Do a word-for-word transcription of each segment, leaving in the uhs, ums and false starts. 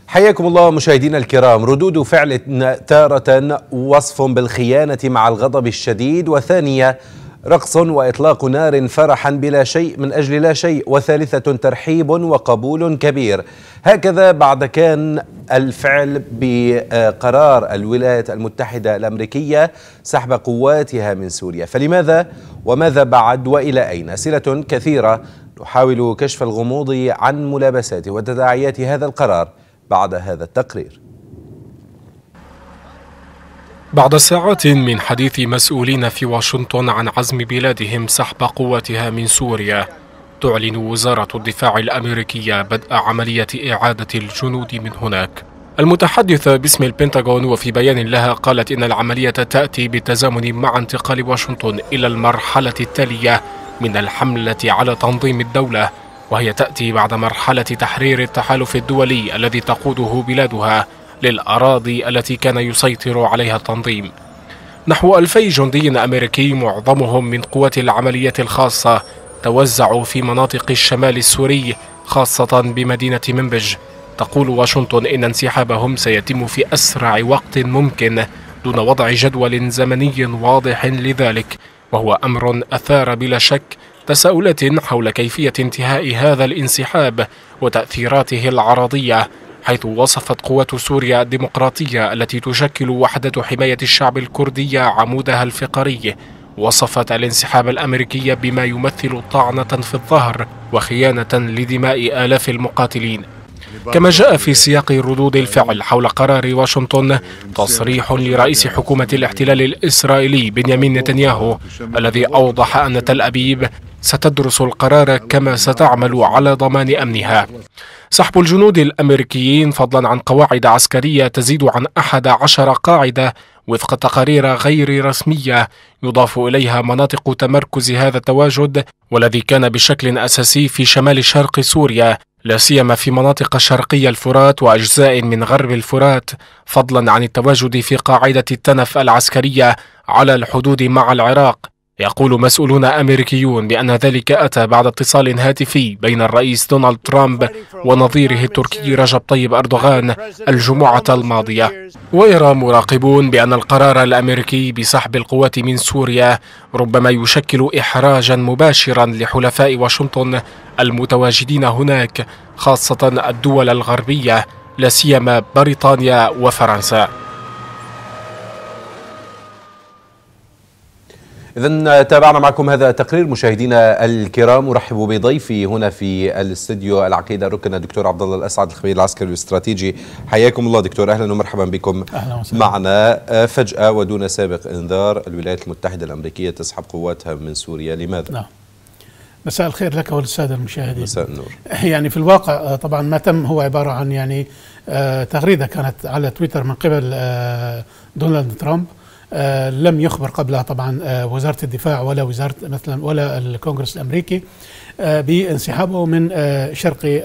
حياكم الله مشاهدينا الكرام. ردود فعل تارة وصف بالخيانة مع الغضب الشديد، وثانية رقص وإطلاق نار فرحا بلا شيء من أجل لا شيء، وثالثة ترحيب وقبول كبير. هكذا بعد كان الفعل بقرار الولايات المتحدة الأمريكية سحب قواتها من سوريا. فلماذا وماذا بعد وإلى أين؟ أسئلة كثيرة نحاول كشف الغموض عن ملابسات وتداعيات هذا القرار بعد هذا التقرير. بعد ساعات من حديث مسؤولين في واشنطن عن عزم بلادهم سحب قواتها من سوريا، تعلن وزارة الدفاع الأمريكية بدء عملية إعادة الجنود من هناك. المتحدثة باسم البنتاغون وفي بيان لها قالت إن العملية تأتي بالتزامن مع انتقال واشنطن إلى المرحلة التالية من الحملة على تنظيم الدولة، وهي تأتي بعد مرحلة تحرير التحالف الدولي الذي تقوده بلادها للأراضي التي كان يسيطر عليها التنظيم. نحو ألفي جندي أمريكي معظمهم من قوات العمليات الخاصة توزعوا في مناطق الشمال السوري خاصة بمدينة منبج. تقول واشنطن إن انسحابهم سيتم في أسرع وقت ممكن دون وضع جدول زمني واضح لذلك، وهو أمر أثار بلا شك تساؤلات حول كيفية انتهاء هذا الانسحاب وتأثيراته العرضية، حيث وصفت قوات سوريا الديمقراطية التي تشكل وحدة حماية الشعب الكردي عمودها الفقري، وصفت الانسحاب الأمريكي بما يمثل طعنة في الظهر وخيانة لدماء آلاف المقاتلين. كما جاء في سياق ردود الفعل حول قرار واشنطن تصريح لرئيس حكومة الاحتلال الإسرائيلي بنيامين نتنياهو، الذي أوضح أن تل أبيب ستدرس القرار كما ستعمل على ضمان أمنها. سحب الجنود الأمريكيين فضلا عن قواعد عسكرية تزيد عن أحد عشر قاعدة وفق تقارير غير رسمية، يضاف إليها مناطق تمركز هذا التواجد والذي كان بشكل أساسي في شمال شرق سوريا، لا سيما في مناطق شرقي الفرات وأجزاء من غرب الفرات، فضلا عن التواجد في قاعدة التنف العسكرية على الحدود مع العراق. يقول مسؤولون أمريكيون بأن ذلك أتى بعد اتصال هاتفي بين الرئيس دونالد ترامب ونظيره التركي رجب طيب أردوغان الجمعة الماضية. ويرى مراقبون بأن القرار الأمريكي بسحب القوات من سوريا ربما يشكل إحراجا مباشرا لحلفاء واشنطن المتواجدين هناك، خاصة الدول الغربية لا سيما بريطانيا وفرنسا. إذن تابعنا معكم هذا التقرير مشاهدينا الكرام. أرحب بضيفي هنا في الاستديو العقيدة الركن الدكتور عبد الله الأسعد، الخبير العسكري والاستراتيجي. حياكم الله دكتور، أهلا ومرحبا بكم. أهلا وسهلا. معنا فجأة ودون سابق إنذار الولايات المتحدة الأمريكية تسحب قواتها من سوريا، لماذا؟ نعم. مساء الخير لك وللسادة المشاهدين. مساء النور. يعني في الواقع طبعا ما تم هو عبارة عن يعني تغريدة كانت على تويتر من قبل دونالد ترامب، آه لم يخبر قبلها طبعا آه وزارة الدفاع ولا وزارة مثلا ولا الكونغرس الأمريكي آه بانسحابه من آه شرق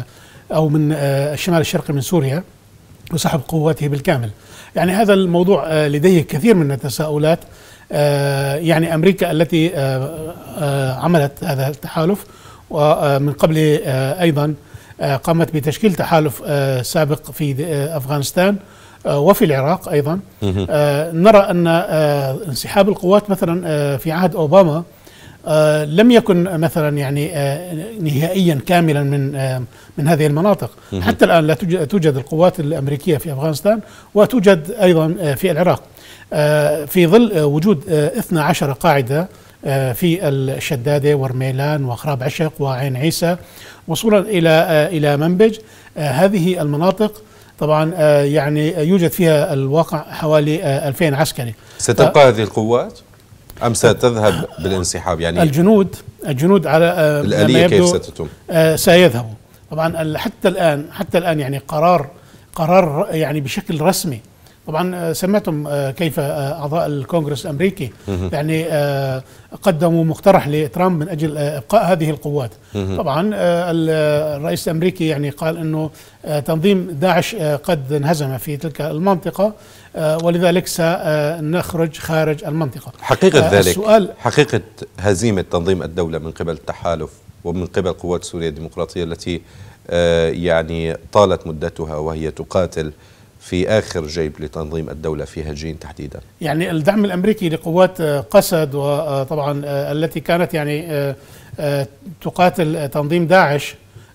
أو من آه الشمال الشرقي من سوريا وسحب قواته بالكامل. يعني هذا الموضوع آه لديه كثير من التساؤلات. آه يعني أمريكا التي آه آه عملت هذا التحالف ومن قبل آه أيضا آه قامت بتشكيل تحالف آه سابق في آه أفغانستان وفي العراق أيضا. آه نرى أن آه انسحاب القوات مثلا آه في عهد أوباما آه لم يكن مثلا يعني آه نهائيا كاملا من آه من هذه المناطق. حتى الآن لا توجد القوات الأمريكية في أفغانستان وتوجد أيضا آه في العراق، آه في ظل آه وجود آه اثنتي عشرة قاعدة آه في الشدادة ورميلان وخراب عشق وعين عيسى وصولا إلى آه إلى منبج. آه هذه المناطق طبعا آه يعني يوجد فيها الواقع حوالي آه ألفين عسكري. ستبقى هذه القوات أم ستذهب بالانسحاب؟ يعني الجنود الجنود على آه الآلية كيف ستتم؟ آه سيذهبوا طبعا. حتى الآن حتى الآن يعني قرار قرار يعني بشكل رسمي. طبعا سمعتم كيف أعضاء الكونغرس الأمريكي يعني قدموا مقترح لترامب من أجل إبقاء هذه القوات. طبعا الرئيس الأمريكي يعني قال أنه تنظيم داعش قد انهزم في تلك المنطقة ولذلك سنخرج خارج المنطقة. حقيقة ذلك السؤال حقيقة هزيمة تنظيم الدولة من قبل التحالف ومن قبل قوات سوريا الديمقراطية التي يعني طالت مدتها وهي تقاتل في آخر جيب لتنظيم الدولة في هجين تحديدا؟ يعني الدعم الأمريكي لقوات قسد وطبعا التي كانت يعني تقاتل تنظيم داعش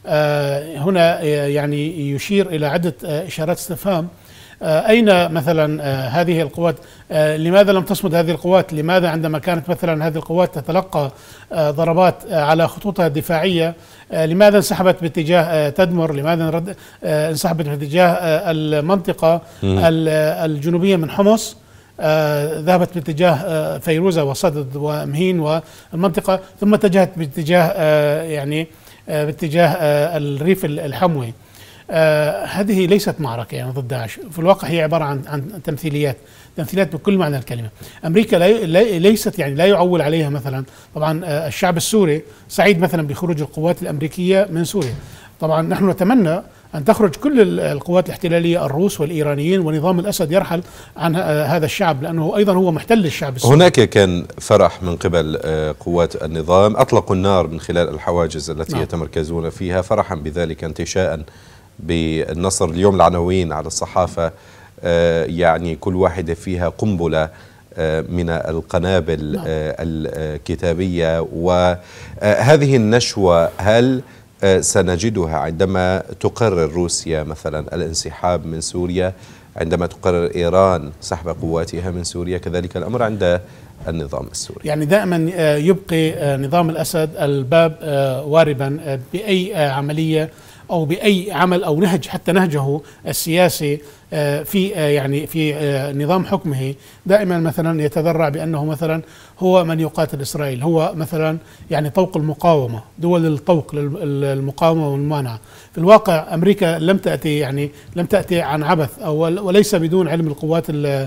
هنا يعني يشير إلى عدة إشارات استفهام. أين مثلا هذه القوات؟ لماذا لم تصمد هذه القوات؟ لماذا عندما كانت مثلا هذه القوات تتلقى ضربات على خطوطها الدفاعية لماذا انسحبت باتجاه تدمر؟ لماذا انسحبت باتجاه المنطقة الجنوبية من حمص؟ ذهبت باتجاه فيروزة وصدد ومهين والمنطقة، ثم اتجهت باتجاه يعني باتجاه الريف الحموي. آه هذه ليست معركة يعني ضد داعش، في الواقع هي عبارة عن عن تمثيليات، تمثيلات بكل معنى الكلمة. أمريكا لي ليست يعني لا يعول عليها مثلا. طبعا آه الشعب السوري سعيد مثلا بخروج القوات الأمريكية من سوريا. طبعا نحن نتمنى أن تخرج كل القوات الاحتلالية، الروس والإيرانيين ونظام الأسد يرحل عن آه هذا الشعب، لأنه أيضا هو محتل الشعب السوري. هناك كان فرح من قبل آه قوات النظام، أطلقوا النار من خلال الحواجز التي نعم. يتمركزون فيها فرحا بذلك انتشاء بالنصر. اليوم العناوين على الصحافة يعني كل واحدة فيها قنبلة من القنابل نعم. الكتابية. وهذه النشوة هل سنجدها عندما تقرر روسيا مثلا الانسحاب من سوريا، عندما تقرر إيران سحب قواتها من سوريا؟ كذلك الأمر عند النظام السوري. يعني دائما يبقي نظام الأسد الباب واربا بأي عملية أو بأي عمل أو نهج، حتى نهجه السياسي في يعني في نظام حكمه دائما مثلا يتذرع بأنه مثلا هو من يقاتل إسرائيل، هو مثلا يعني طوق المقاومة، دول الطوق للمقاومة والممانعة. في الواقع أمريكا لم تأتي يعني لم تأتي عن عبث أو وليس بدون علم القوات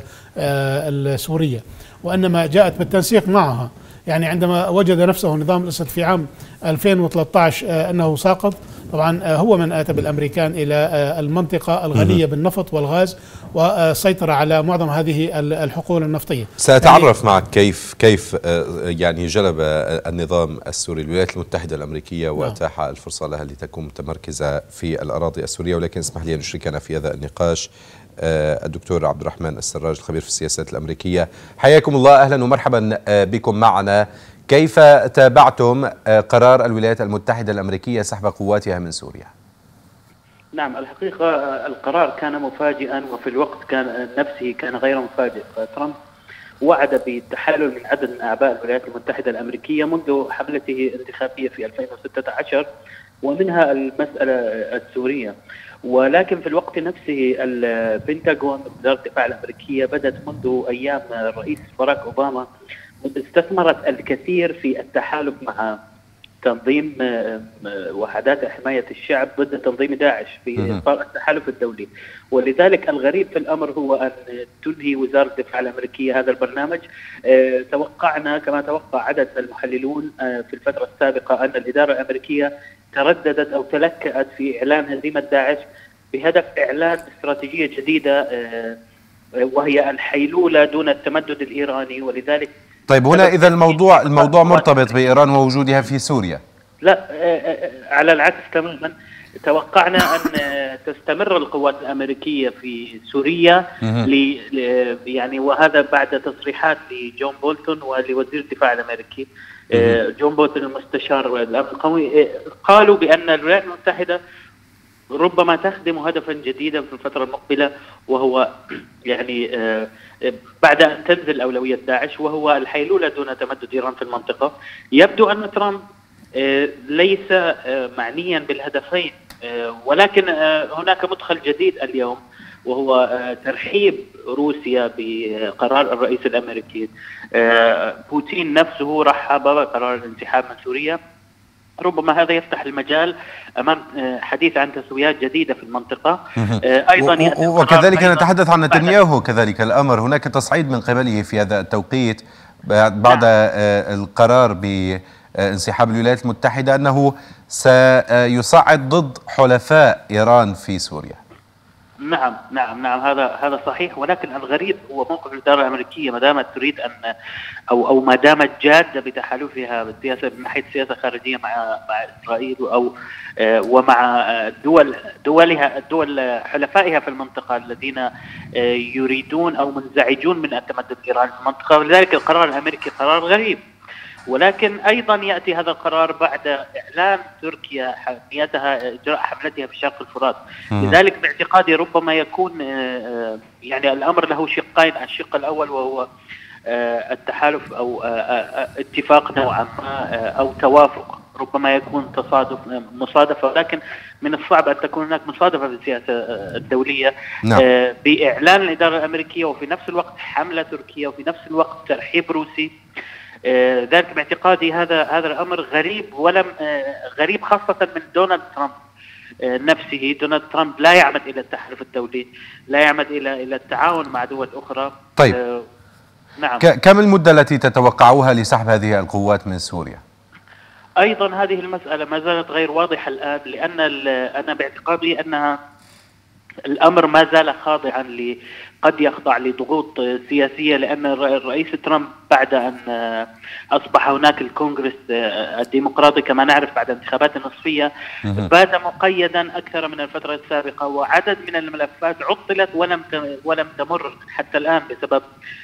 السورية، وإنما جاءت بالتنسيق معها. يعني عندما وجد نفسه نظام الأسد في عام ألفين وثلاثة عشر أنه ساقط، طبعا هو من آتى بالأمريكان إلى المنطقة الغنية بالنفط والغاز وسيطر على معظم هذه الحقول النفطية. سأتعرف يعني معك كيف كيف يعني جلب النظام السوري الولايات المتحدة الأمريكية وأتاح الفرصة لها لتكون متمركزة في الأراضي السورية، ولكن اسمح لي أن أشركنا في هذا النقاش الدكتور عبد الرحمن السراج الخبير في السياسات الأمريكية. حياكم الله، أهلا ومرحبا بكم معنا. كيف تابعتم قرار الولايات المتحدة الأمريكية سحب قواتها من سوريا؟ نعم، الحقيقة القرار كان مفاجئا وفي الوقت كان نفسه كان غير مفاجئ. ترامب وعد بالتحالل من عدد من أعباء الولايات المتحدة الأمريكية منذ حملته الانتخابية في ألفين وستة عشر، ومنها المسألة السورية. ولكن في الوقت نفسه البنتاغون وزارة الدفاع الأمريكية بدأت منذ أيام الرئيس باراك أوباما استثمرت الكثير في التحالف مع تنظيم وحدات حماية الشعب ضد تنظيم داعش في إطار التحالف الدولي. ولذلك الغريب في الأمر هو أن تنهي وزارة الدفاع الأمريكية هذا البرنامج. توقعنا كما توقع عدد المحللون في الفترة السابقة أن الإدارة الأمريكية ترددت أو تلكأت في إعلان هزيمة داعش بهدف إعلان استراتيجية جديدة وهي الحيلولة دون التمدد الإيراني. ولذلك طيب هنا إذا الموضوع الموضوع مرتبط بإيران ووجودها في سوريا؟ لا، على العكس تماما. توقعنا أن تستمر القوات الأمريكية في سوريا يعني، وهذا بعد تصريحات لجون بولتون ولوزير الدفاع الأمريكي. جون بولتون المستشار الأمن القومي قالوا بأن الولايات المتحدة ربما تخدم هدفا جديدا في الفترة المقبلة، وهو يعني بعد أن تنزل أولوية داعش، وهو الحيلولة دون تمدد إيران في المنطقة. يبدو أن ترامب ليس معنيا بالهدفين، ولكن هناك مدخل جديد اليوم وهو ترحيب روسيا بقرار الرئيس الأمريكي. بوتين نفسه رحب بقرار الانسحاب من سوريا. ربما هذا يفتح المجال أمام حديث عن تسويات جديدة في المنطقة. أيضا وكذلك نتحدث عن نتنياهو كذلك الأمر. هناك تصعيد من قبله في هذا التوقيت بعد القرار بانسحاب الولايات المتحدة أنه سيصعد ضد حلفاء إيران في سوريا. نعم نعم نعم هذا هذا صحيح، ولكن الغريب هو موقف الإدارة الأمريكية ما دامت تريد أن أو أو ما دامت جادة بتحالفها بالسياسة من ناحية سياسة خارجية مع مع إسرائيل أو ومع دول دولها دول حلفائها في المنطقة الذين يريدون أو منزعجون من التمدد الإيراني في المنطقة، ولذلك القرار الأمريكي قرار غريب. ولكن أيضا يأتي هذا القرار بعد إعلان تركيا نيتها إجراء حملتها في شرق الفرات. لذلك باعتقادي ربما يكون يعني الأمر له شقين، الشق الأول وهو التحالف أو اتفاق نوعا ما أو توافق، ربما يكون تصادف مصادفة، ولكن من الصعب أن تكون هناك مصادفة في السياسة الدولية. نعم. بإعلان الإدارة الأمريكية وفي نفس الوقت حملة تركية وفي نفس الوقت ترحيب روسي. ذلك باعتقادي هذا هذا الأمر غريب، ولم غريب خاصة من دونالد ترامب نفسه. دونالد ترامب لا يعمد إلى التحالف الدولي، لا يعمد إلى إلى التعاون مع دول أخرى. طيب آه نعم. كم المدة التي تتوقعوها لسحب هذه القوات من سوريا؟ أيضا هذه المسألة ما زالت غير واضحة الآن، لأن أنا باعتقادي أنها الأمر ما زال خاضعا ل قد يخضع لضغوط سياسية، لأن الرئيس ترامب بعد أن أصبح هناك الكونغرس الديمقراطي كما نعرف بعد انتخابات النصفية بات مقيدا أكثر من الفترة السابقة، وعدد من الملفات عطلت ولم ولم تمر حتى الآن بسبب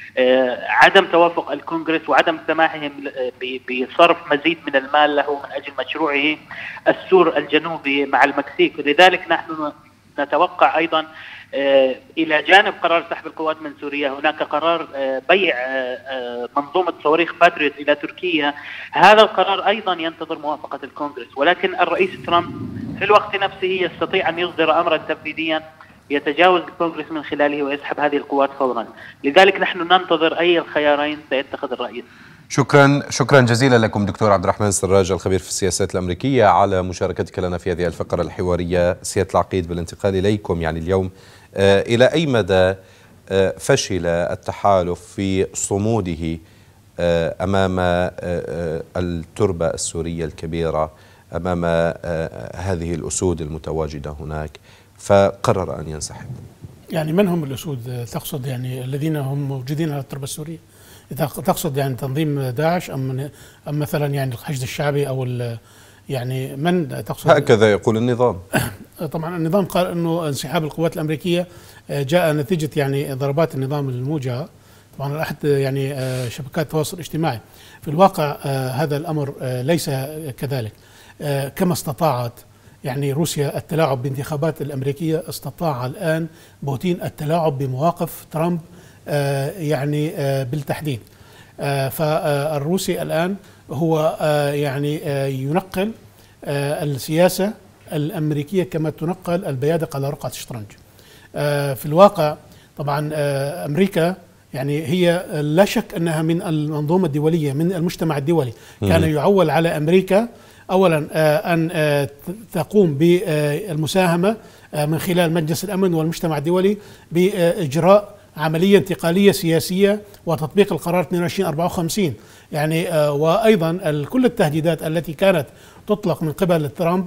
عدم توافق الكونغرس وعدم سماحهم بصرف مزيد من المال له من أجل مشروعه السور الجنوبي مع المكسيك. لذلك نحن نتوقع أيضا إلى جانب قرار سحب القوات من سوريا هناك قرار بيع منظومة صواريخ باتريوت إلى تركيا. هذا القرار أيضا ينتظر موافقة الكونغرس، ولكن الرئيس ترامب في الوقت نفسه يستطيع أن يصدر أمرا تنفيذيا يتجاوز الكونغرس من خلاله ويسحب هذه القوات فورا. لذلك نحن ننتظر أي الخيارين سيتخذ الرئيس. شكرا شكرا جزيلا لكم دكتور عبد الرحمن سراج الخبير في السياسات الأمريكية على مشاركتك لنا في هذه الفقرة الحوارية. سيادة العقيد، بالانتقال إليكم، يعني اليوم آه إلى أي مدى آه فشل التحالف في صموده آه أمام آه آه التربة السورية الكبيرة، أمام آه هذه الأسود المتواجدة هناك، فقرر أن ينسحب؟ يعني من هم الأسود تقصد؟ يعني الذين هم موجودين على التربة السورية؟ إذا تقصد يعني تنظيم داعش أم أم مثلا يعني الحشد الشعبي أو يعني من تقصد؟ هكذا يقول النظام. طبعا النظام قال أنه انسحاب القوات الأمريكية جاء نتيجة يعني ضربات النظام الموجهة طبعا على أحد يعني شبكات التواصل الاجتماعي. في الواقع هذا الأمر ليس كذلك. كما استطاعت يعني روسيا التلاعب بانتخابات الأمريكية، استطاع الآن بوتين التلاعب بمواقف ترامب آه يعني آه بالتحديد. آه فالروسي الآن هو آه يعني آه ينقل آه السياسة الأمريكية كما تنقل البيادق على رقعة الشطرنج. آه في الواقع طبعا آه أمريكا يعني هي لا شك أنها من المنظومة الدولية، من المجتمع الدولي. كان يعول على أمريكا أولا آه أن آه تقوم بالمساهمة آه من خلال مجلس الأمن والمجتمع الدولي بإجراء عملية انتقالية سياسية وتطبيق القرار اثنين وعشرين أربعة وخمسين. يعني آه وأيضا كل التهديدات التي كانت تطلق من قبل ترامب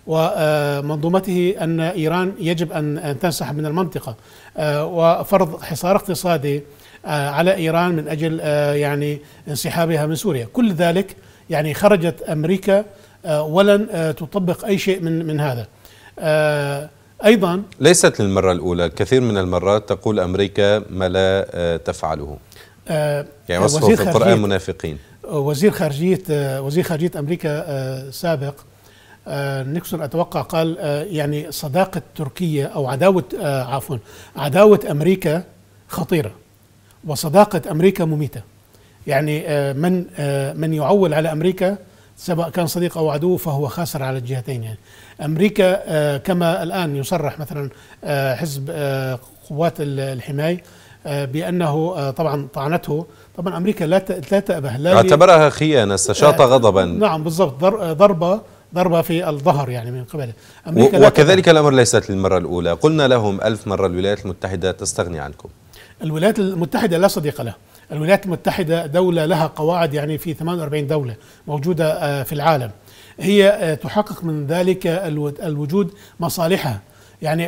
ومنظومته أن إيران يجب أن تنسحب من المنطقة آه وفرض حصار اقتصادي آه على إيران من أجل آه يعني انسحابها من سوريا. كل ذلك يعني خرجت أمريكا آه ولن آه تطبق أي شيء من من هذا. آه أيضا ليست للمرة الأولى، كثير من المرات تقول أمريكا ما لا تفعله. آه يعني وصفه في القرآن منافقين. وزير خارجية وزير خارجية أمريكا سابق نيكسون أتوقع قال يعني صداقة تركيا أو عداوة عفوا عداوة أمريكا خطيرة وصداقة أمريكا مميتة. يعني من من يعول على أمريكا سواء كان صديق أو عدو فهو خاسر على الجهتين. يعني أمريكا كما الآن يصرح مثلا حزب قوات الحماية بأنه طبعا طعنته، طبعا أمريكا لا لا تأبه، لا اعتبرها خيانة، استشاط غضبا. نعم بالضبط، ضربة ضربة في الظهر يعني من قبله. أمريكا وكذلك الأمر ليست للمرة الأولى، قلنا لهم ألف مرة الولايات المتحدة تستغني عنكم. الولايات المتحدة لا صديق لها. الولايات المتحدة دولة لها قواعد يعني في ثمانية وأربعين دولة موجودة في العالم، هي تحقق من ذلك الوجود مصالحها. يعني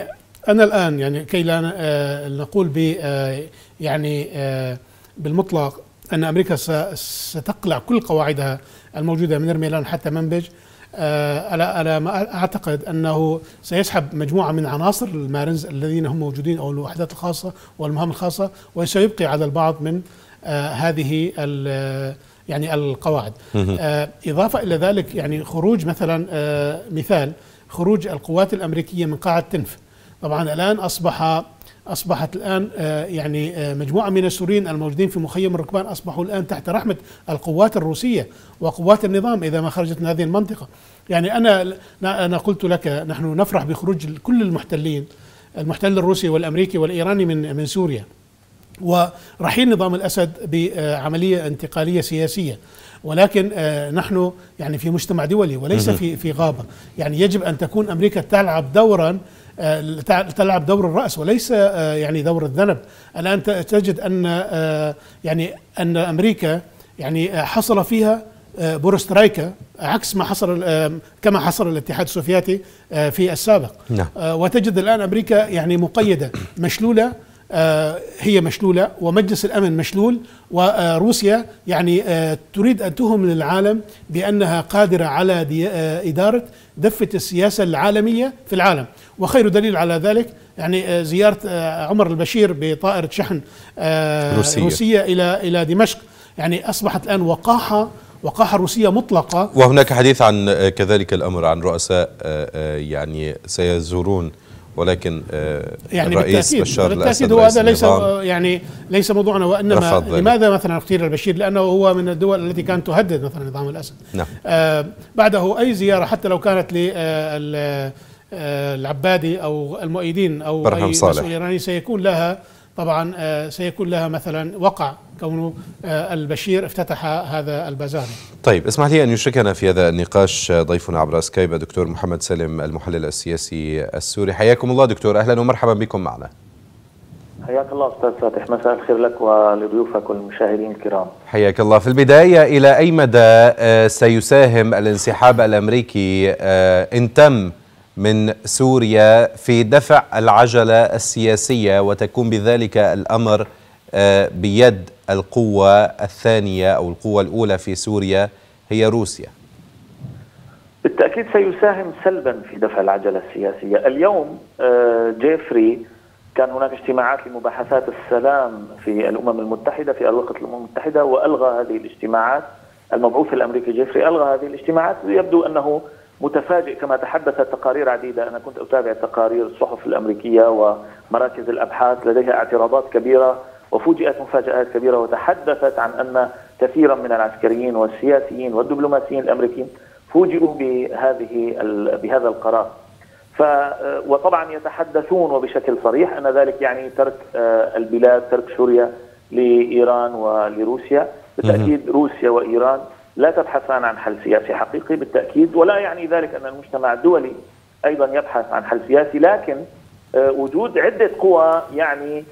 أنا الآن يعني كي لا نقول ب يعني بالمطلق أن أمريكا ستقلع كل قواعدها الموجودة من الميلان حتى منبج، أنا أنا ما أعتقد أنه سيسحب مجموعة من عناصر المارنز الذين هم موجودين أو الوحدات الخاصة والمهام الخاصة، وسيبقي على البعض من هذه يعني القواعد. إضافة إلى ذلك يعني خروج مثلا مثال خروج القوات الأمريكية من قاعة تنف، طبعا الآن أصبح أصبحت الآن يعني مجموعة من السوريين الموجودين في مخيم الركبان أصبحوا الآن تحت رحمة القوات الروسية وقوات النظام إذا ما خرجت من هذه المنطقة. يعني أنا أنا قلت لك نحن نفرح بخروج كل المحتلين، المحتل الروسي والأمريكي والإيراني من من سوريا، ورحيل نظام الأسد بعملية انتقالية سياسية، ولكن نحن يعني في مجتمع دولي وليس في في غابة. يعني يجب أن تكون أمريكا تلعب دورا تلعب دور الرأس وليس يعني دور الذنب. الآن تجد أن يعني أن أمريكا يعني حصل فيها بورسترايكا عكس ما حصل كما حصل الاتحاد السوفيتي في السابق. نعم. وتجد الآن أمريكا يعني مقيدة مشلولة، هي مشلولة ومجلس الأمن مشلول، وروسيا يعني تريد أن تهم للعالم بأنها قادرة على إدارة دفة السياسة العالمية في العالم. وخير دليل على ذلك يعني زيارة عمر البشير بطائرة شحن روسية, روسية إلى إلى دمشق، يعني أصبحت الآن وقاحة وقاحة روسية مطلقة. وهناك حديث عن كذلك الأمر عن رؤساء يعني سيزورون، ولكن يعني الرئيس بشار الأسد هذا ليس يعني ليس موضوعنا، وإنما لماذا مثلا اختير البشير؟ لأنه هو من الدول التي كانت تهدد مثلا نظام الأسد. نعم. آه بعده أي زيارة حتى لو كانت للعبادي أو المؤيدين أو أي مسؤول إيراني سيكون لها طبعا آه سيكون لها مثلا وقع كونه آه البشير افتتح هذا البازار. طيب اسمح لي أن يشركنا في هذا النقاش ضيفنا عبر سكايب الدكتور محمد سالم المحلل السياسي السوري. حياكم الله دكتور، أهلا ومرحبا بكم معنا. حياك الله أستاذ فاتح، مساء الخير لك ولضيوفك والمشاهدين الكرام. حياك الله. في البداية إلى أي مدى سيساهم الانسحاب الأمريكي إن تم من سوريا في دفع العجلة السياسية وتكون بذلك الأمر بيد القوة الثانية أو القوة الأولى في سوريا هي روسيا؟ بالتأكيد سيساهم سلبا في دفع العجلة السياسية. اليوم جيفري كان هناك اجتماعات لمباحثات السلام في الأمم المتحدة في أروقة الأمم المتحدة، وألغى هذه الاجتماعات. المبعوث الأمريكي جيفري ألغى هذه الاجتماعات، ويبدو أنه متفاجئ كما تحدثت تقارير عديدة. أنا كنت أتابع تقارير الصحف الأمريكية ومراكز الأبحاث لديها اعتراضات كبيرة، وفوجئت مفاجآت كبيرة، وتحدثت عن أن كثيرا من العسكريين والسياسيين والدبلوماسيين الأمريكيين فوجئوا بهذه بهذا القرار. ف وطبعا يتحدثون وبشكل صريح أن ذلك يعني ترك البلاد، ترك سوريا لإيران ولروسيا. بالتأكيد روسيا وإيران لا تبحثان عن حل سياسي حقيقي بالتأكيد، ولا يعني ذلك أن المجتمع الدولي أيضا يبحث عن حل سياسي، لكن وجود عدة قوى يعني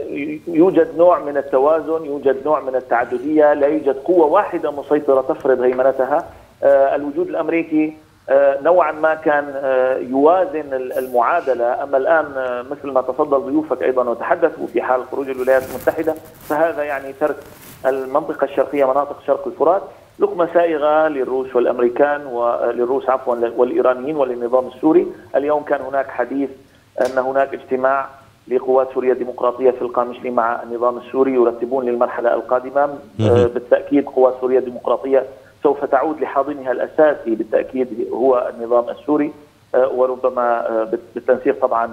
يوجد نوع من التوازن، يوجد نوع من التعددية، لا يوجد قوة واحدة مسيطرة تفرض هيمنتها. الوجود الأمريكي نوعا ما كان يوازن المعادلة، أما الآن مثل ما تفضل ضيوفك أيضا وتحدثوا في حال خروج الولايات المتحدة، فهذا يعني ترك المنطقة الشرقية، مناطق شرق الفرات، لقمة سائغة للروس والأمريكان وللروس عفوا والإيرانيين وللنظام السوري. اليوم كان هناك حديث أن هناك اجتماع لقوات سوريا الديمقراطية في القامشلي مع النظام السوري يرتبون للمرحلة القادمة. بالتأكيد قوات سوريا الديمقراطية سوف تعود لحاضنها الأساسي بالتأكيد هو النظام السوري، وربما بالتنسيق طبعا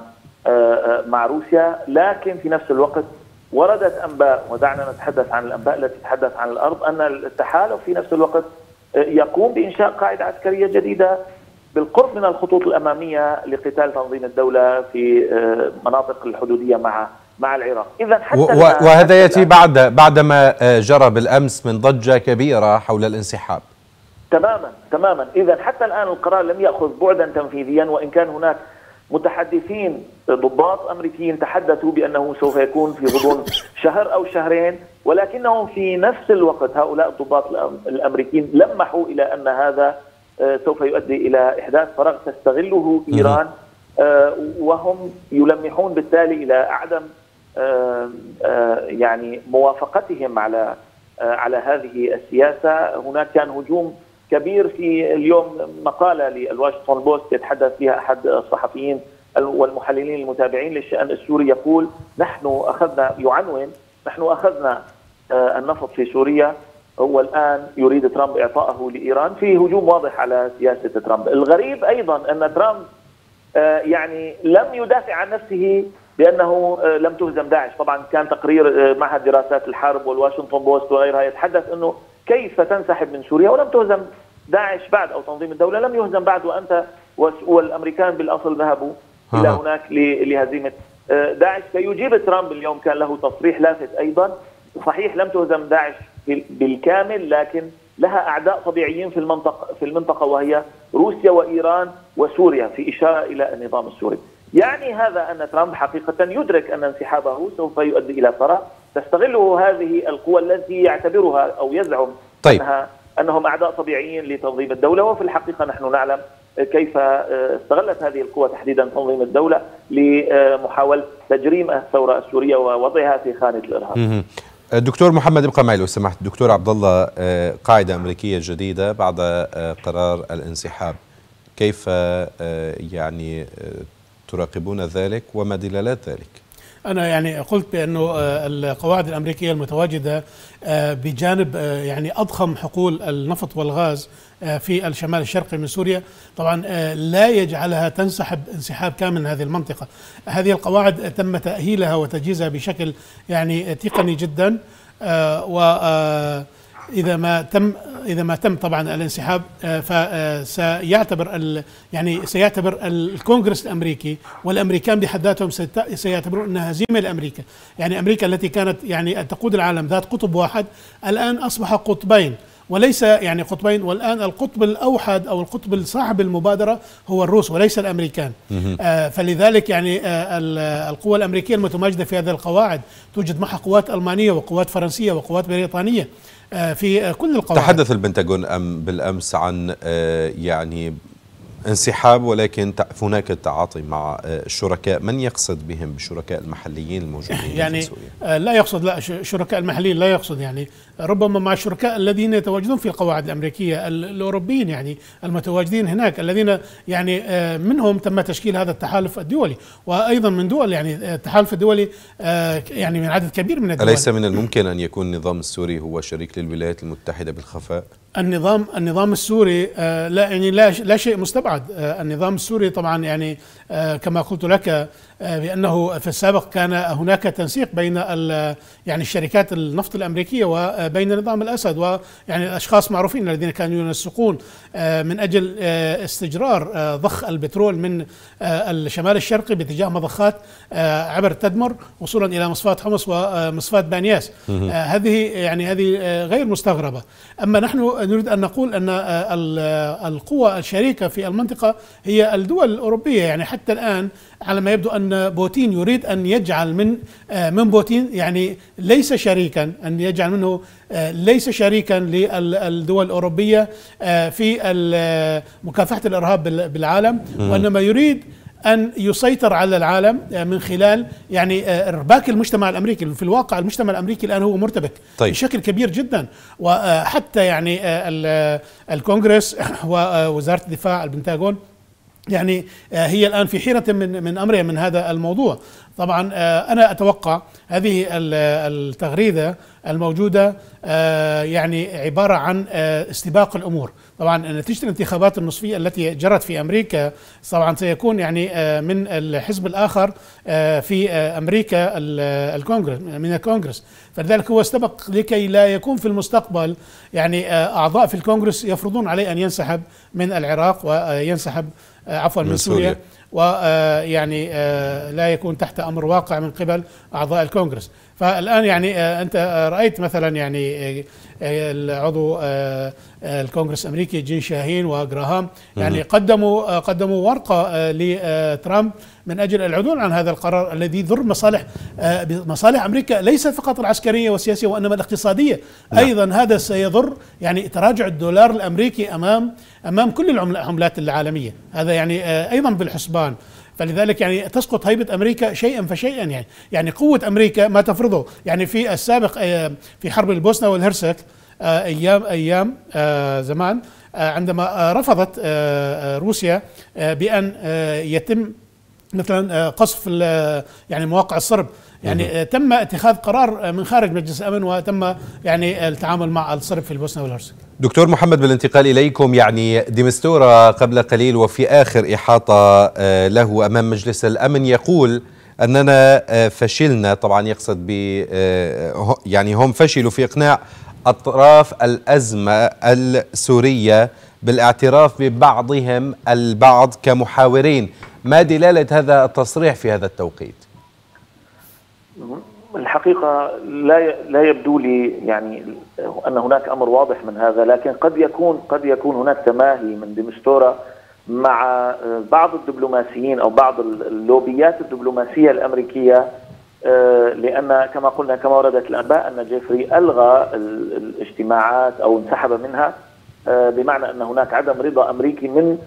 مع روسيا. لكن في نفس الوقت وردت أنباء، ودعنا نتحدث عن الأنباء التي تتحدث عن الأرض، أن التحالف في نفس الوقت يقوم بإنشاء قاعدة عسكرية جديدة بالقرب من الخطوط الأمامية لقتال تنظيم الدولة في مناطق الحدودية مع مع العراق. إذا حتى وهذا يأتي بعد بعدما جرى بالأمس من ضجة كبيرة حول الانسحاب. تماما تماما. إذا حتى الآن القرار لم يأخذ بعدا تنفيذيا، وإن كان هناك متحدثين ضباط أمريكيين تحدثوا بأنه سوف يكون في غضون شهر أو شهرين، ولكنهم في نفس الوقت هؤلاء الضباط الأمريكيين لمحوا إلى أن هذا سوف يؤدي إلى إحداث فراغ تستغله إيران وهم يلمحون بالتالي إلى عدم يعني موافقتهم على على هذه السياسة. هناك كان هجوم كبير في اليوم، مقالة للواشنطن بوست يتحدث فيها أحد الصحفيين والمحللين المتابعين للشأن السوري، يقول نحن أخذنا يعنون نحن أخذنا النفط في سوريا والآن يريد ترامب إعطائه لإيران، في هجوم واضح على سياسة ترامب. الغريب أيضا أن ترامب يعني لم يدافع عن نفسه بأنه لم تهزم داعش. طبعا كان تقرير معهد دراسات الحرب والواشنطن بوست وغيرها يتحدث أنه كيف تنسحب من سوريا ولم تهزم داعش بعد، أو تنظيم الدولة لم يهزم بعد، وأنت والأمريكان بالأصل ذهبوا إلى هناك لهزيمة داعش. فيجيب ترامب اليوم، كان له تصريح لافت أيضا، صحيح لم تهزم داعش بالكامل لكن لها أعداء طبيعيين في المنطقة في المنطقة وهي روسيا وإيران وسوريا، في إشارة إلى النظام السوري. يعني هذا أن ترامب حقيقة يدرك أن انسحابه سوف يؤدي إلى ثراء تستغله هذه القوى التي يعتبرها أو يزعم طيب. أنها أنهم أعداء طبيعيين لتنظيم الدولة، وفي الحقيقة نحن نعلم كيف استغلت هذه القوى تحديدا تنظيم الدولة لمحاولة تجريم الثورة السورية ووضعها في خانة الإرهاب. الدكتور محمد ابقى معي لو سمحت. دكتور عبد الله، قاعدة أمريكية جديدة بعد قرار الانسحاب، كيف يعني تراقبون ذلك وما دلالات ذلك؟ أنا يعني قلت بأنه القواعد الأمريكية المتواجدة بجانب يعني أضخم حقول النفط والغاز في الشمال الشرقي من سوريا طبعا لا يجعلها تنسحب انسحاب كامل من هذه المنطقة. هذه القواعد تم تأهيلها وتجهيزها بشكل يعني تقني جدا، و إذا ما تم إذا ما تم طبعا الانسحاب فسيعتبر يعني سيعتبر الكونغرس الأمريكي والأمريكان بحد ذاتهم سيعتبرون أنها هزيمة لأمريكا. يعني أمريكا التي كانت يعني تقود العالم ذات قطب واحد الآن أصبح قطبين، وليس يعني قطبين، والآن القطب الأوحد أو القطب الصاحب المبادرة هو الروس وليس الأمريكان. آه فلذلك يعني آه القوى الأمريكية المتواجدة في هذه القواعد توجد معها قوات ألمانية وقوات فرنسية وقوات بريطانية آه في آه كل القواعد. تحدث البنتاغون أم بالأمس عن آه يعني انسحاب، ولكن هناك التعاطي مع الشركاء. من يقصد بهم بالشركاء المحليين الموجودين يعني في سوريا؟ لا يقصد لا الشركاء المحليين، لا يقصد يعني ربما مع الشركاء الذين يتواجدون في القواعد الأمريكية الأوروبيين يعني المتواجدين هناك، الذين يعني منهم تم تشكيل هذا التحالف الدولي، وأيضا من دول يعني التحالف الدولي يعني من عدد كبير من الدول. أليس من الممكن أن يكون النظام السوري هو شريك للولايات المتحدة بالخفاء؟ النظام النظام السوري آه لا يعني لا لا شيء مستبعد. آه النظام السوري طبعا يعني آه كما قلت لك آه بأنه في السابق كان هناك تنسيق بين يعني الشركات النفط الأمريكية وبين نظام الأسد، ويعني الأشخاص معروفين الذين كانوا ينسقون آه من أجل آه استجرار آه ضخ البترول من آه الشمال الشرقي باتجاه مضخات آه عبر تدمر وصولا إلى مصفاة حمص ومصفاة بانياس. آه هذه يعني هذه آه غير مستغربة. أما نحن نريد أن نقول أن القوى الشريكة في المنطقة هي الدول الأوروبية. يعني حتى الآن على ما يبدو أن بوتين يريد أن يجعل من من بوتين يعني ليس شريكا، أن يجعل منه ليس شريكا للدول الأوروبية في مكافحة الإرهاب بالعالم، وإنما يريد أن يسيطر على العالم من خلال يعني ارباك المجتمع الأمريكي. في الواقع المجتمع الأمريكي الآن هو مرتبك طيب. بشكل كبير جدا، وحتى يعني الكونغرس ووزارة الدفاع البنتاغون يعني هي الآن في حيرة من من أمرها من هذا الموضوع. طبعا أنا أتوقع هذه التغريدة الموجودة يعني عبارة عن استباق الأمور. طبعا نتيجة الانتخابات النصفية التي جرت في أمريكا طبعا سيكون يعني من الحزب الآخر في أمريكا الكونغرس من الكونغرس، فلذلك هو استبق لكي لا يكون في المستقبل يعني أعضاء في الكونغرس يفرضون عليه أن ينسحب من العراق وينسحب عفوا من, من سوريا, سوريا. ويعني لا يكون تحت أمر واقع من قبل أعضاء الكونغرس. فالآن يعني أنت رأيت مثلا يعني العضو الكونغرس الأمريكي جين شاهين وجراهام يعني قدموا قدموا ورقة لترامب من أجل العدول عن هذا القرار الذي يضر مصالح مصالح أمريكا، ليس فقط العسكرية والسياسية وإنما الاقتصادية أيضا. هذا سيضر يعني تراجع الدولار الأمريكي أمام أمام كل العملات العالمية، هذا يعني أيضا بالحسبان. فلذلك يعني تسقط هيبة أمريكا شيئا فشيئا. يعني يعني قوة أمريكا ما تفرضه. يعني في السابق في حرب البوسنة والهرسك أيام أيام زمان عندما رفضت روسيا بأن يتم مثلا قصف يعني مواقع الصرب، يعني تم اتخاذ قرار من خارج مجلس الأمن وتم يعني التعامل مع الصرب في البوسنة والهرسك. دكتور محمد، بالانتقال إليكم، يعني دي مستورة قبل قليل وفي آخر إحاطة له أمام مجلس الأمن يقول أننا فشلنا، طبعا يقصد ب يعني هم فشلوا في إقناع أطراف الأزمة السورية بالاعتراف ببعضهم البعض كمحاورين. ما دلالة هذا التصريح في هذا التوقيت؟ الحقيقة لا لا يبدو لي يعني أن هناك أمر واضح من هذا، لكن قد يكون قد يكون هناك تماهي من دي مستورة مع بعض الدبلوماسيين أو بعض اللوبيات الدبلوماسية الأمريكية، لأن كما قلنا كما وردت الأنباء أن جيفري ألغى الاجتماعات أو انسحب منها، بمعنى أن هناك عدم رضا أمريكي من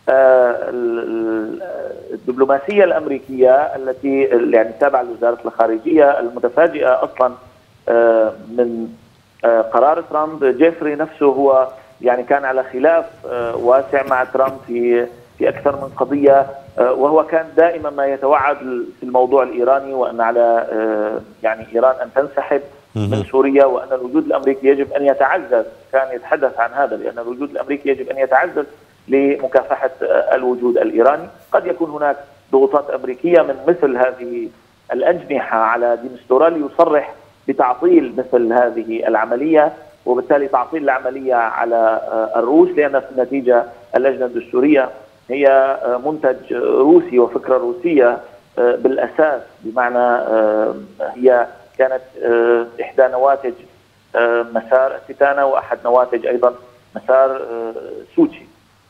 الدبلوماسية الأمريكية التي يعني تابعة لوزارة الخارجية المتفاجئة أصلا من قرار ترامب. جيفري نفسه هو يعني كان على خلاف واسع مع ترامب في في أكثر من قضية، وهو كان دائما ما يتوعد في الموضوع الإيراني وأن على يعني إيران أن تنسحب من سوريا، وأن الوجود الأمريكي يجب أن يتعزز. كان يتحدث عن هذا، لأن الوجود الأمريكي يجب أن يتعزز لمكافحة الوجود الإيراني. قد يكون هناك ضغوطات أمريكية من مثل هذه الأجنحة على دي مستورة ليصرح بتعطيل مثل هذه العملية، وبالتالي تعطيل العملية على الروس، لأن في النتيجة اللجنة الدستورية هي منتج روسي وفكرة روسية بالأساس، بمعنى هي كانت إحدى نواتج مسار الستانة وأحد نواتج أيضا مسار سوتشي.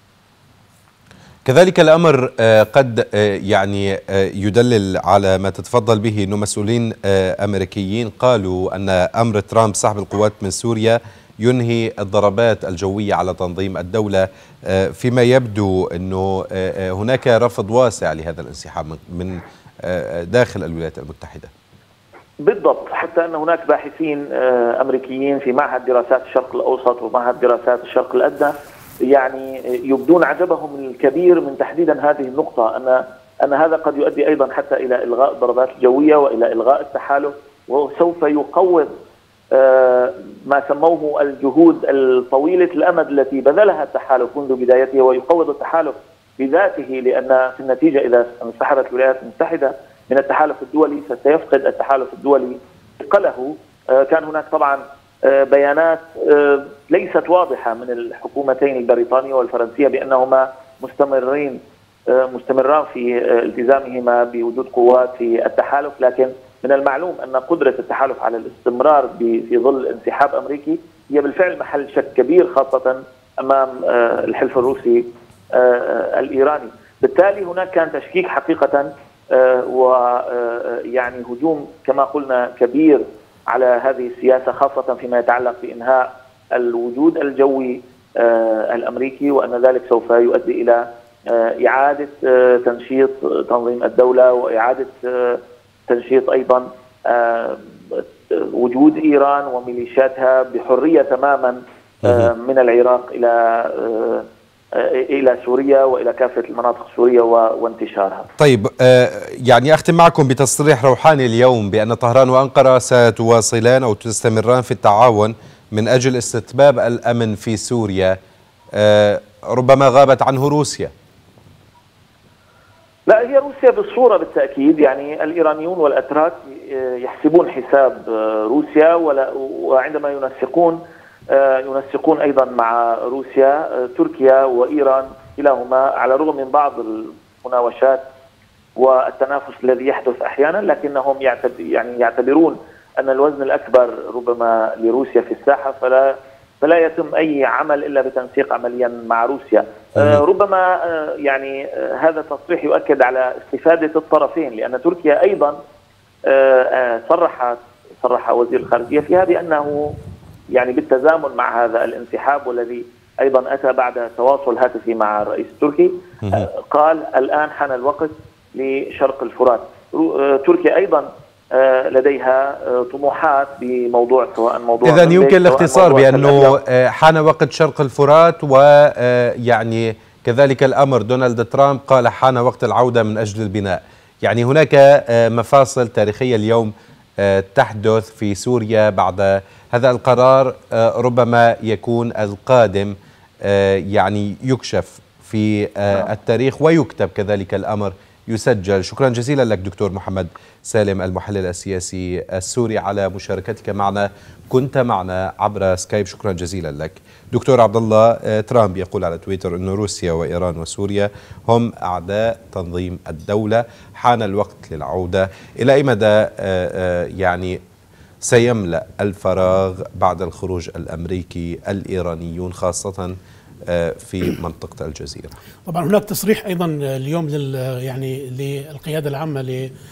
كذلك الأمر قد يعني يدلل على ما تتفضل به أنه مسؤولين أمريكيين قالوا أن أمر ترامب سحب القوات من سوريا ينهي الضربات الجوية على تنظيم الدولة، فيما يبدو أنه هناك رفض واسع لهذا الانسحاب من داخل الولايات المتحدة. بالضبط، حتى أن هناك باحثين أمريكيين في معهد دراسات الشرق الأوسط ومعهد دراسات الشرق الأدنى يعني يبدون عجبهم الكبير من تحديدا هذه النقطة، أن أن هذا قد يؤدي أيضا حتى إلى إلغاء الضربات الجوية وإلى إلغاء التحالف، وسوف يقوض ما سموه الجهود الطويلة الأمد التي بذلها التحالف منذ بدايته، ويقوض التحالف بذاته، لأن في النتيجة إذا انسحبت الولايات المتحدة من التحالف الدولي فسيفقد التحالف الدولي ثقله. كان هناك طبعا بيانات ليست واضحة من الحكومتين البريطانية والفرنسية بأنهما مستمرين مستمران في التزامهما بوجود قوات في التحالف، لكن من المعلوم أن قدرة التحالف على الاستمرار في ظل انسحاب أمريكي هي بالفعل محل شك كبير، خاصة أمام الحلف الروسي الإيراني. بالتالي هناك كان تشكيك حقيقة ويعني هجوم كما قلنا كبير على هذه السياسة، خاصة فيما يتعلق بإنهاء الوجود الجوي الأمريكي، وأن ذلك سوف يؤدي إلى إعادة تنشيط تنظيم الدولة وإعادة تنشيط أيضا وجود إيران وميليشياتها بحرية تماما من العراق إلى إلى سوريا وإلى كافة المناطق السورية وانتشارها. طيب، يعني أختم معكم بتصريح روحاني اليوم بأن طهران وأنقرة ستواصلان أو تستمران في التعاون من أجل استتباب الأمن في سوريا، ربما غابت عنه روسيا. لا، هي روسيا بالصورة بالتأكيد، يعني الإيرانيون والأتراك يحسبون حساب روسيا، وعندما ينسقون ينسقون أيضا مع روسيا. تركيا وإيران كلاهما على الرغم من بعض المناوشات والتنافس الذي يحدث أحيانا، لكنهم يعني يعتبرون أن الوزن الأكبر ربما لروسيا في الساحة، فلا فلا يتم أي عمل إلا بتنسيق عمليا مع روسيا. ربما يعني هذا التصريح يؤكد على استفادة الطرفين، لأن تركيا أيضا صرح صرح وزير الخارجية فيها بأنه يعني بالتزامن مع هذا الانسحاب، والذي أيضا أتى بعد تواصل هاتفي مع الرئيس التركي، قال الآن حان الوقت لشرق الفرات. تركيا أيضا لديها طموحات بموضوع سواء موضوع إذن يمكن الاختصار بأنه حان وقت شرق الفرات، ويعني كذلك الأمر دونالد ترامب قال حان وقت العودة من أجل البناء. يعني هناك مفاصل تاريخية اليوم تحدث في سوريا بعد هذا القرار، ربما يكون القادم يعني يكشف في التاريخ ويكتب كذلك الأمر يسجل. شكرا جزيلا لك دكتور محمد سالم المحلل السياسي السوري على مشاركتك معنا، كنت معنا عبر سكايب، شكرا جزيلا لك. دكتور عبد الله، ترامب يقول على تويتر أن روسيا وإيران وسوريا هم أعداء تنظيم الدولة، حان الوقت للعودة. إلى أي مدى يعني سيملأ الفراغ بعد الخروج الأمريكي الإيرانيون خاصة في منطقة الجزيرة؟ طبعا هناك تصريح أيضا اليوم لل يعني للقيادة العامة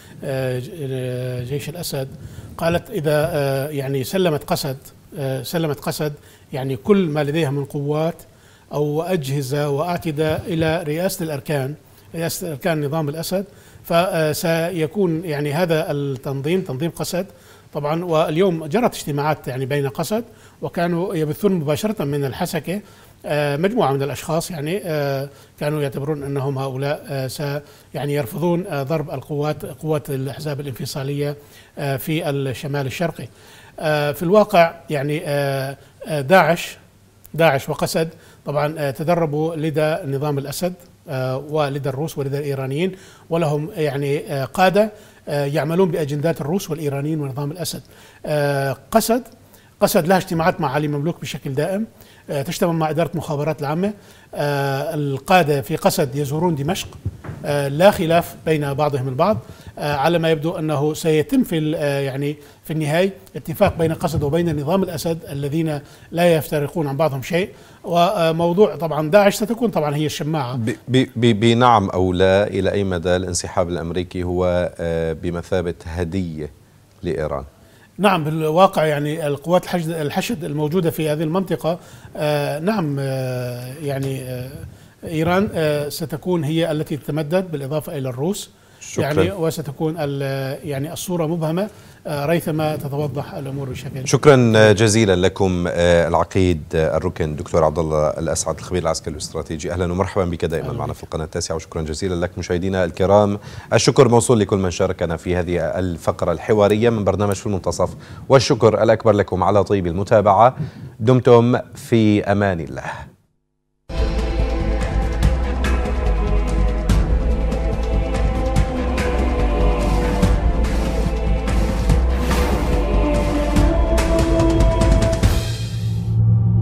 لجيش الأسد، قالت إذا يعني سلمت قسد سلمت قسد يعني كل ما لديها من قوات أو أجهزة وأعتدة إلى رئاسة الأركان رئاسة أركان نظام الأسد، فسيكون يعني هذا التنظيم تنظيم قسد طبعا. واليوم جرت اجتماعات يعني بين قسد، وكانوا يبثون مباشرة من الحسكة مجموعة من الأشخاص يعني كانوا يعتبرون أنهم هؤلاء س يعني يرفضون ضرب القوات قوات الأحزاب الانفصالية في الشمال الشرقي. في الواقع يعني داعش داعش وقسد طبعا تدربوا لدى نظام الأسد ولدى الروس ولدى الإيرانيين، ولهم يعني قادة يعملون بأجندات الروس والإيرانيين ونظام الأسد. قسد قسد لها اجتماعات مع علي مملوك بشكل دائم، تجتمع مع إدارة المخابرات العامة. القادة في قسد يزورون دمشق، لا خلاف بين بعضهم البعض. على ما يبدو أنه سيتم في يعني في النهاية اتفاق بين قسد وبين نظام الأسد الذين لا يفترقون عن بعضهم شيء. وموضوع طبعا داعش ستكون طبعا هي الشماعة. بنعم أو لا، إلى أي مدى الانسحاب الأمريكي هو بمثابة هدية لإيران؟ نعم، بالواقع يعني القوات الحشد, الحشد الموجودة في هذه المنطقة آه نعم آه يعني آه إيران آه ستكون هي التي تتمدد بالإضافة إلى الروس. شكرا. يعني وستكون يعني الصورة مبهمة آه ريثما تتوضح الأمور بشكل. شكرا جزيلا لكم آه العقيد آه الركن دكتور عبد الله الأسعد الخبير العسكري الاستراتيجي، أهلا ومرحبا بك دائما معنا في القناة التاسعة، وشكرا جزيلا لك. مشاهدينا الكرام، الشكر موصول لكل من شاركنا في هذه الفقرة الحوارية من برنامج في المنتصف، والشكر الأكبر لكم على طيب المتابعة. دمتم في أمان الله.